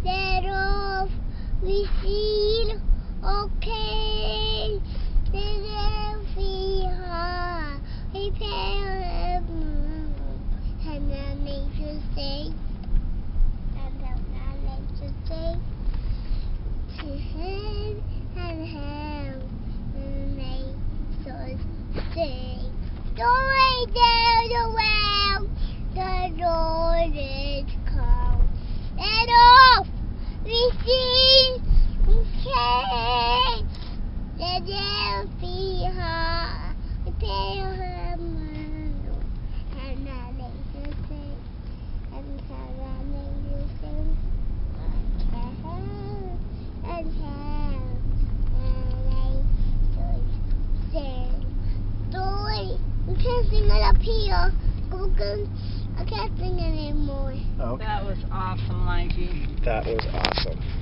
let off, we feel okay. Let off, we heart, we pay our moon, and then nature say, and then nature say, to hand and hand, and nature say, going down the well, the Lord is come. Let off, we see, okay. Let them be hard, we pay her money, and I make you sing, and I make you sing, and I sing. Dory, we can't sing it up here. I can't sing anymore. Okay. That was awesome, Lige. That was awesome.